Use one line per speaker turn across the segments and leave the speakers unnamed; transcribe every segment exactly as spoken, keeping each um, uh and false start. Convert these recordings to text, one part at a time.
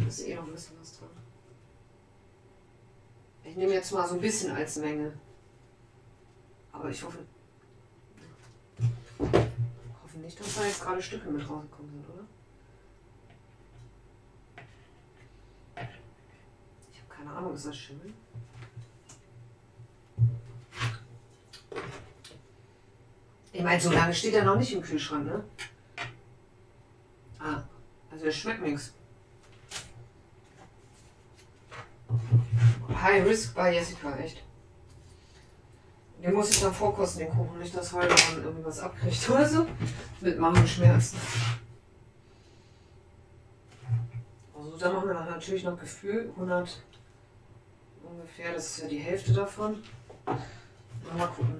ist eh noch ein bisschen was dran. Ich nehme jetzt mal so ein bisschen als Menge. Aber ich hoffe, hoffe nicht, dass da jetzt gerade Stücke mit rausgekommen sind, oder? Ich habe keine Ahnung, ist das Schimmel? Ich meine, so lange steht er noch nicht im Kühlschrank, ne? Ah, also es schmeckt nichts. High Risk bei Jessica, echt. Den muss ich dann vorkosten, den Kuchen, nicht, dass Holger dann irgendwie was abkriegt oder so. Mit Magenschmerzen. Also da machen wir dann natürlich noch Gefühl, hundert ungefähr, das ist ja die Hälfte davon. Mal gucken.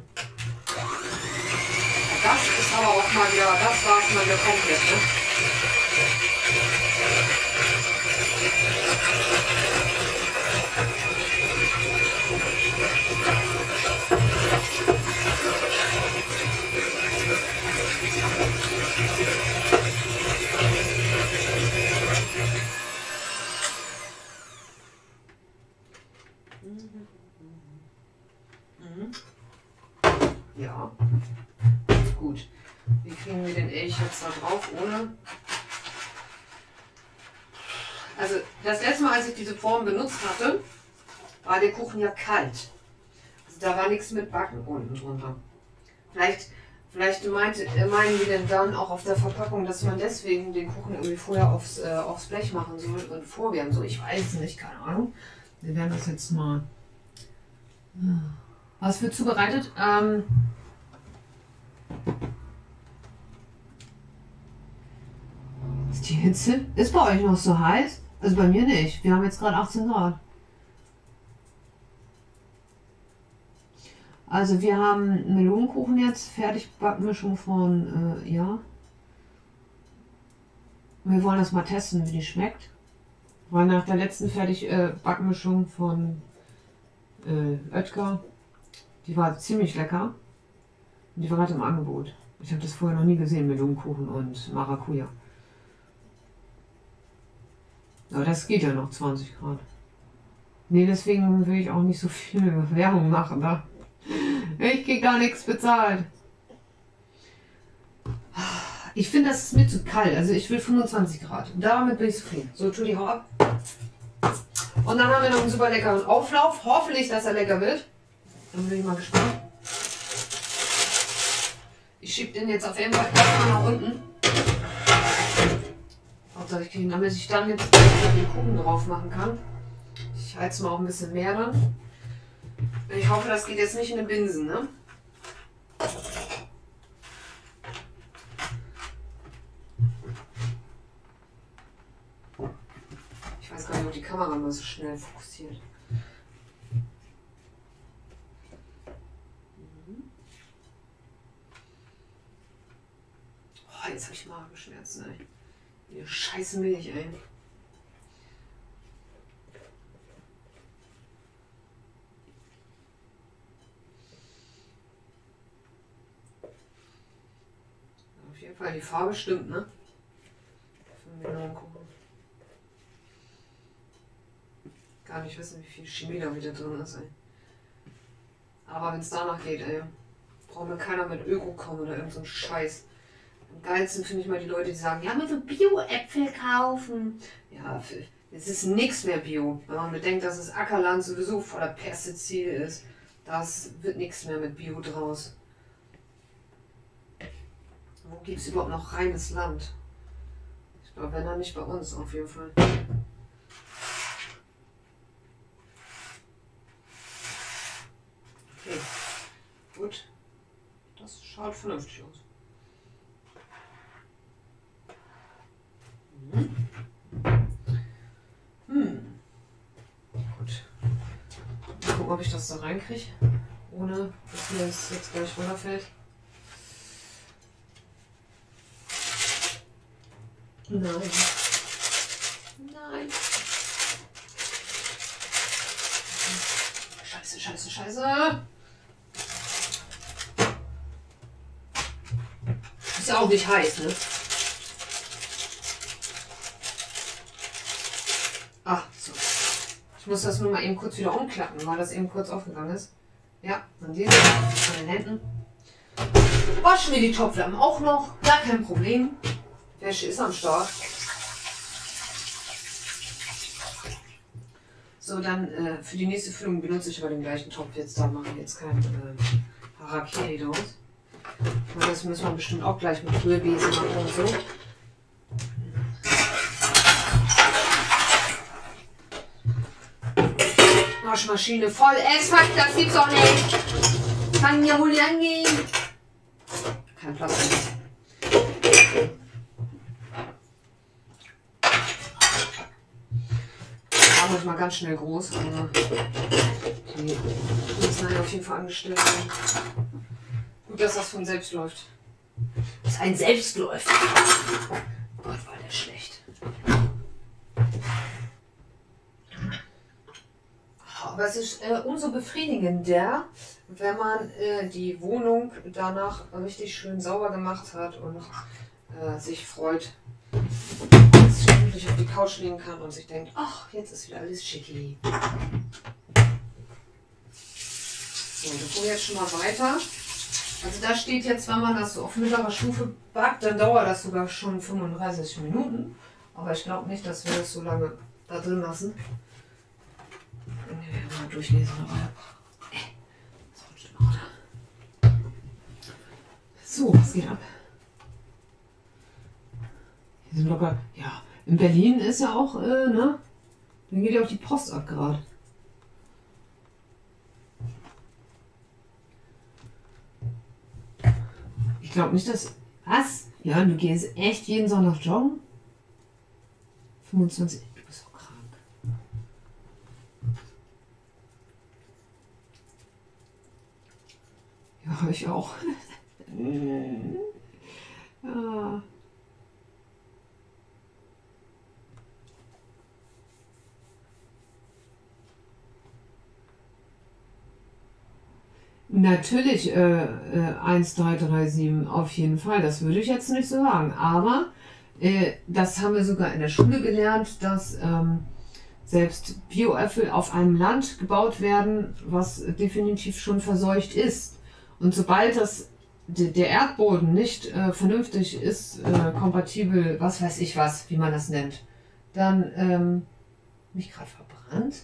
Das ist aber auch mal wieder, das war es mal wieder komplett, ne? Mhm. Ja, gut. Wie kriegen wir den Elch jetzt da drauf, ohne... Also das letzte Mal, als ich diese Form benutzt hatte, war der Kuchen ja kalt. Also da war nichts mit Backen unten drunter. Vielleicht, vielleicht meinte, meinen die denn dann auch auf der Verpackung, dass man deswegen den Kuchen irgendwie vorher aufs, äh, aufs Blech machen soll und vorwärmen soll. Ich weiß nicht, keine Ahnung. Wir werden das jetzt mal... Was wird zubereitet? Ähm... Ist die Hitze? Ist bei euch noch so heiß? Also bei mir nicht. Wir haben jetzt gerade achtzehn Grad. Also wir haben Melonenkuchen jetzt, Fertigbackmischung von, äh, ja. Wir wollen das mal testen, wie die schmeckt. Weil nach der letzten Fertigbackmischung von äh, Oetker, die war ziemlich lecker. Und die war gerade im Angebot. Ich habe das vorher noch nie gesehen, Melonenkuchen und Maracuja. Aber das geht ja noch zwanzig Grad. Nee, deswegen will ich auch nicht so viel Werbung machen. Da. Ich krieg gar nichts bezahlt. Ich finde, das ist mir zu kalt. Also ich will fünfundzwanzig Grad. Damit bin ich zufrieden. So, tu die Hau ab. Und dann haben wir noch einen super leckeren Auflauf. Hoffentlich, dass er lecker wird. Dann bin ich mal gespannt. Ich schiebe den jetzt auf jeden Fall erstmal nach unten. Hauptsache ich kriege ihn, damit ich dann jetzt den Kuchen drauf machen kann. Ich heiz mal auch ein bisschen mehr dann. Ich hoffe, das geht jetzt nicht in den Binsen, ne? Ich weiß gar nicht, ob die Kamera mal so schnell fokussiert. Oh, jetzt habe ich Magenschmerzen, ey. Die scheiß Milch, ey. Auf jeden Fall, die Farbe stimmt, ne? Für Melonenkuchen. Gar nicht wissen, wie viel Chemie da wieder drin ist, ey. Aber wenn es danach geht, ey, braucht mir keiner mit Öko kommen oder irgend so ein Scheiß. Am geilsten finde ich mal die Leute, die sagen, ja, mit so Bio-Äpfel kaufen. Ja, es ist nichts mehr Bio. Wenn man bedenkt, dass das Ackerland sowieso voller Pestizide ist, das wird nichts mehr mit Bio draus. Wo gibt es überhaupt noch reines Land? Ich glaube, wenn dann nicht bei uns, auf jeden Fall. Okay, gut. Das schaut vernünftig aus. Hm. Hm. Gut. Mal gucken, ob ich das da reinkriege, ohne dass mir das jetzt gleich runterfällt. Nein. Nein. Scheiße, scheiße, scheiße. Ist ja auch nicht heiß, ne? Ah, so. Ich muss das nur mal eben kurz wieder umklappen, weil das eben kurz aufgegangen ist. Ja, dann sehen Sie an den Händen. Waschen wir die Topflappen auch noch. Gar kein Problem. Wäsche ist am Start. So, dann äh, für die nächste Füllung benutze ich aber den gleichen Topf jetzt. Da machen wir jetzt kein äh, Harakiri draus. Und das müssen wir bestimmt auch gleich mit Rührbesen machen und so. Waschmaschine voll. Es fuck, das gibt's doch nicht. Kann ja wohl nicht angehen. Kein Platz mehr. War manchmal ganz schnell groß, aber die müssen dann auf jeden Fall angestellt werden. Gut, dass das von selbst läuft. Das ist ein Selbstläufer. Oh Gott, war der schlecht. Aber es ist äh, umso befriedigender, wenn man äh, die Wohnung danach richtig schön sauber gemacht hat und äh, sich freut, dass ich endlich auf die Couch legen kann und sich denkt, ach, jetzt ist wieder alles schicki. So, wir gucken jetzt schon mal weiter. Also da steht jetzt, wenn man das so auf mittlerer Stufe backt, dann dauert das sogar schon fünfunddreißig Minuten. Aber ich glaube nicht, dass wir das so lange da drin lassen. Mal durchlesen, aber äh, das rutscht immer, oder? So, was geht ab? Hier sind locker. Ja, in Berlin ist ja auch, äh, ne? Dann geht ja auch die Post ab gerade. Ich glaube nicht, dass. Was? Ja, du gehst echt jeden Sonntag joggen? fünfundzwanzig. Du bist so krank. Ja, ich auch. Ja. Natürlich äh, äh, eins drei drei sieben, auf jeden Fall. Das würde ich jetzt nicht so sagen. Aber äh, das haben wir sogar in der Schule gelernt, dass ähm, selbst Bioäpfel auf einem Land gebaut werden, was definitiv schon verseucht ist. Und sobald das, der Erdboden nicht äh, vernünftig ist, äh, kompatibel, was weiß ich was, wie man das nennt, dann ähm, mich gerade verbrannt.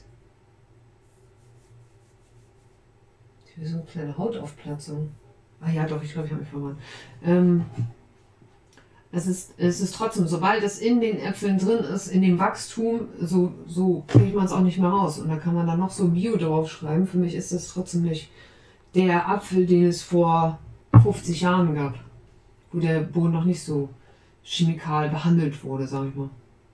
Ich will so eine kleine Hautaufplatzung. Ah ja, doch, ich glaube, ich habe mich verbrannt. Ähm, es ist, es ist trotzdem, sobald es in den Äpfeln drin ist, in dem Wachstum, so, so kriegt man es auch nicht mehr raus. Und da kann man dann noch so Bio draufschreiben. Für mich ist das trotzdem nicht der Apfel, den es vor fünfzig Jahren gab, wo der Boden noch nicht so chemikal behandelt wurde, sage ich mal.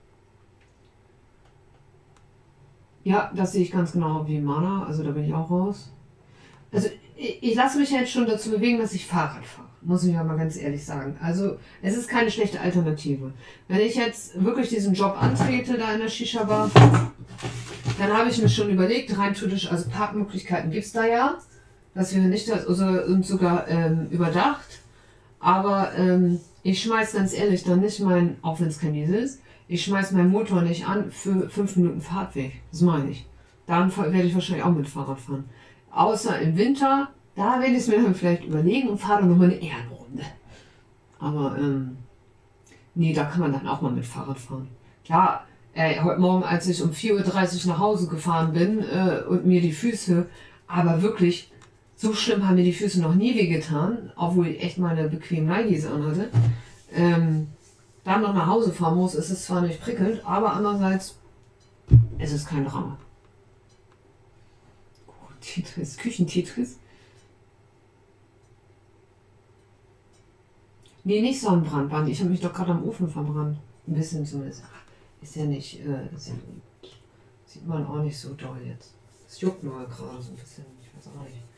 Ja, das sehe ich ganz genau wie Mana, also da bin ich auch raus. Also ich, ich lasse mich jetzt schon dazu bewegen, dass ich Fahrrad fahre, muss ich ja mal ganz ehrlich sagen. Also es ist keine schlechte Alternative. Wenn ich jetzt wirklich diesen Job antrete da in der Shisha-Bar, dann habe ich mir schon überlegt, rein theoretisch, also Parkmöglichkeiten gibt es da ja. Das wäre nicht das, also und sogar ähm, überdacht. Aber ähm, ich schmeiß ganz ehrlich dann nicht mein, auch wenn es kein Diesel ist, ich schmeiß meinen Motor nicht an für fünf Minuten Fahrtweg. Das meine ich. Dann werde ich wahrscheinlich auch mit Fahrrad fahren. Außer im Winter, da werde ich es mir dann vielleicht überlegen und fahre dann nochmal eine Ehrenrunde. Aber ähm, nee, da kann man dann auch mal mit Fahrrad fahren. Klar, äh, heute Morgen, als ich um vier Uhr dreißig nach Hause gefahren bin äh, und mir die Füße, aber wirklich, so schlimm haben mir die Füße noch nie wehgetan, obwohl ich echt meine bequemen Nikes anhatte. Ähm, dann noch nach Hause fahren muss, ist es zwar nicht prickelnd, aber andererseits ist es kein Drama. Oh, Tetris, Küchentetris. Nee, nicht Sonnenbrand, ich habe mich doch gerade am Ofen verbrannt. Ein bisschen zumindest. Ist ja nicht, äh, sieht, sieht man auch nicht so doll jetzt. Es juckt nur gerade so ein bisschen, ich weiß auch nicht.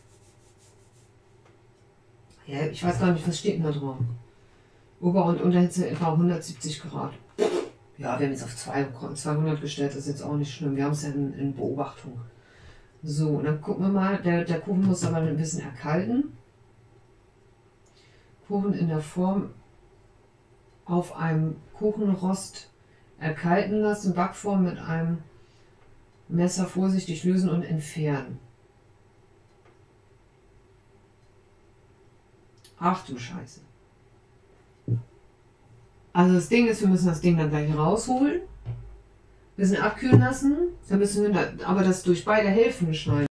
Ja, ich weiß gar nicht, was steht denn da drauf? Ober- und Unterhitze etwa hundertsiebzig Grad. Ja, wir haben jetzt auf zweihundert gestellt, das ist jetzt auch nicht schlimm. Wir haben es ja in, in Beobachtung. So, und dann gucken wir mal, der, der Kuchen muss aber ein bisschen erkalten. Kuchen in der Form auf einem Kuchenrost Erkalten lassen, Backform mit einem Messer vorsichtig lösen und entfernen. Ach du Scheiße. Also das Ding ist, wir müssen das Ding dann gleich rausholen, ein bisschen abkühlen lassen, dann müssen wir da, aber das durch beide Hälften schneiden.